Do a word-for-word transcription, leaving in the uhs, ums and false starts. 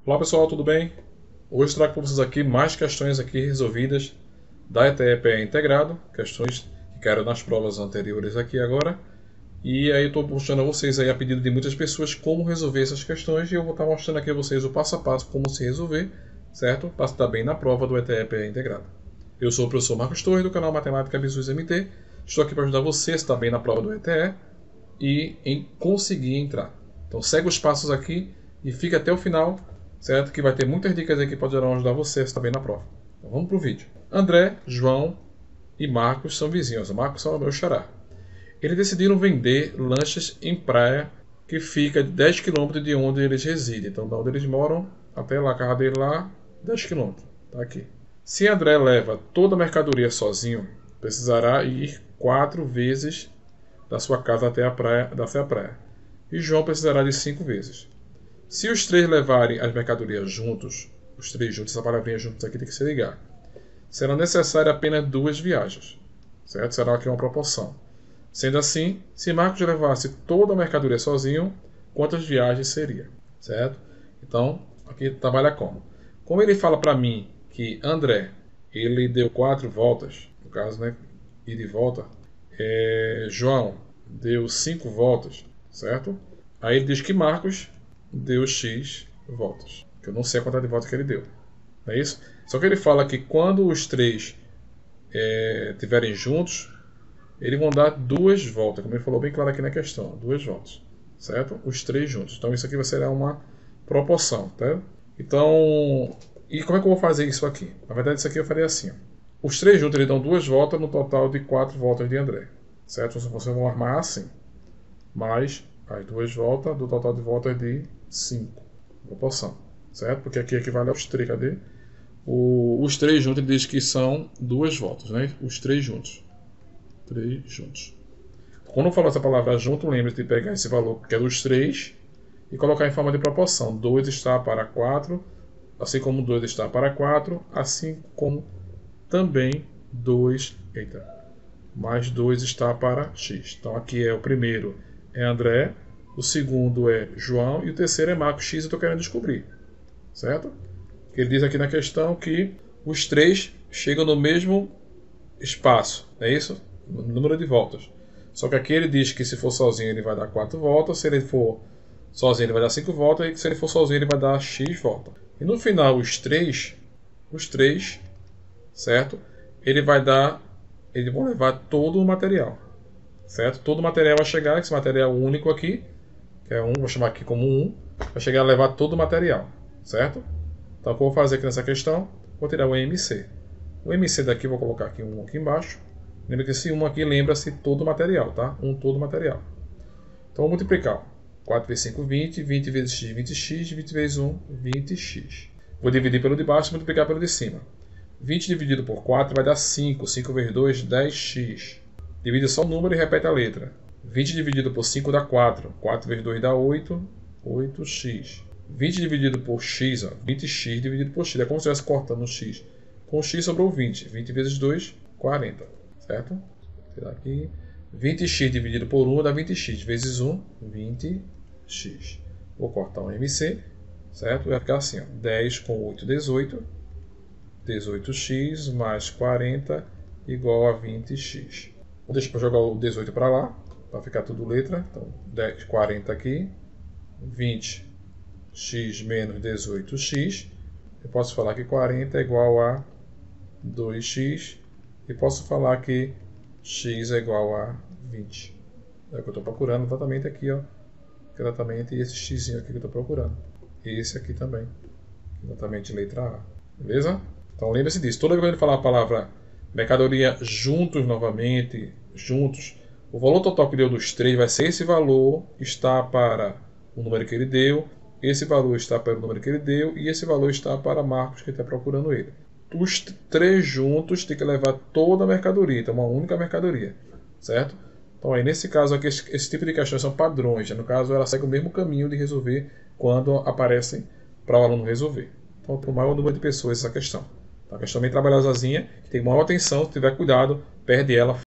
Olá pessoal, tudo bem? Hoje trago para vocês aqui mais questões aqui resolvidas da E T E P E integrado, questões que caíram nas provas anteriores aqui agora. E aí estou mostrando a vocês aí a pedido de muitas pessoas como resolver essas questões e eu vou estar mostrando aqui a vocês o passo a passo como se resolver, certo? Para estar bem na prova do E T E P E integrado. Eu sou o professor Marcos Torres do canal Matemática Absurdos M T. Estou aqui para ajudar você a estar bem na prova do E T E e em conseguir entrar. Então segue os passos aqui e fica até o final, certo? Que vai ter muitas dicas aqui que poderão ajudar você a estar bem na prova. Então vamos para o vídeo. André, João e Marcos são vizinhos. O Marcos é o meu xará. Eles decidiram vender lanchas em praia que fica dez quilômetros de onde eles residem. Então, de onde eles moram até lá, a casa dele lá, dez quilômetros. Tá aqui. Se André leva toda a mercadoria sozinho, precisará ir quatro vezes da sua casa até a praia, até a praia. E João precisará de cinco vezes. Se os três levarem as mercadorias juntos, os três juntos, essa palavrinha juntos aqui tem que se ligar, será necessário apenas duas viagens, certo? Será aqui uma proporção. Sendo assim, se Marcos levasse toda a mercadoria sozinho, quantas viagens seria, certo? Então, aqui trabalha como? Como ele fala para mim que André, ele deu quatro voltas, no caso, né, ida e volta, é, João deu cinco voltas, certo? Aí ele diz que Marcos deu X voltas, que eu não sei a quantidade de voltas que ele deu, não é isso? Só que ele fala que quando os três estiverem é, juntos, eles vão dar duas voltas, como ele falou bem claro aqui na questão, duas voltas, certo? Os três juntos. Então isso aqui vai ser uma proporção, tá? Então, e como é que eu vou fazer isso aqui? Na verdade isso aqui eu faria assim, ó. Os três juntos eles dão duas voltas no total de quatro voltas de André, certo? Vocês vão armar assim, mais as duas voltas do total de voltas de cinco, proporção, certo? Porque aqui equivale aos três, cadê? O, os três juntos ele diz que são duas voltas, né? Os três juntos. três juntos. Quando eu falo essa palavra junto, lembre-se de pegar esse valor que é dos três e colocar em forma de proporção. dois está para quatro, assim como dois está para quatro, assim como também dois, eita, mais dois está para x. Então aqui é o primeiro é André, o segundo é João e o terceiro é Marcos. X eu estou querendo descobrir, certo? Ele diz aqui na questão que os três chegam no mesmo espaço, é isso? Número de voltas. Só que aqui ele diz que se for sozinho ele vai dar quatro voltas, se ele for sozinho ele vai dar cinco voltas e se ele for sozinho ele vai dar x voltas. E no final os três, os três, certo? Ele vai dar, eles vão levar todo o material, certo? Todo o material vai chegar, esse material único aqui, que é um, vou chamar aqui como um, vai chegar a levar todo o material, certo? Então o que eu vou fazer aqui nessa questão, vou tirar o M C. O M C daqui vou colocar aqui um aqui embaixo. Lembra que esse um aqui lembra-se todo o material, tá? Um todo o material. Então vou multiplicar. quatro vezes cinco, vinte. vinte vezes x, vinte x. vinte vezes um, vinte x. Vou dividir pelo de baixo e multiplicar pelo de cima. vinte dividido por quatro vai dar cinco. cinco vezes dois, dez x. Divide só o número e repete a letra. vinte dividido por cinco dá quatro. quatro vezes dois dá oito. oito x. vinte dividido por x, ó, vinte x dividido por x. É como se estivesse cortando o x. Com x sobrou vinte. vinte vezes dois, quarenta. Certo? Vou tirar aqui. vinte x dividido por um dá vinte x. Vezes um, vinte x. Vou cortar um M C. Certo? Vai ficar assim, ó, dez com oito, dezoito. dezoito x mais quarenta igual a vinte x. Vou deixar eu jogar o dezoito para lá, para ficar tudo letra. Então, dez, quarenta aqui. vinte x menos dezoito x. Eu posso falar que quarenta é igual a dois x. E posso falar que x é igual a vinte. É o que eu estou procurando exatamente aqui, ó. Exatamente esse x aqui que eu estou procurando. Esse aqui também. Exatamente letra A. Beleza? Então lembre-se disso. Toda vez que ele falar a palavra mercadoria juntos novamente, juntos, o valor total que deu dos três vai ser esse valor, está para o número que ele deu, esse valor está para o número que ele deu e esse valor está para Marcos que está procurando ele. Os três juntos tem que levar toda a mercadoria, então uma única mercadoria, certo? Então aí nesse caso aqui, esse, esse tipo de questões são padrões, no caso ela segue o mesmo caminho de resolver quando aparecem para o aluno resolver. Então para o maior número de pessoas essa questão. A questão bem trabalhosazinha, tem maior atenção, se tiver cuidado, perde ela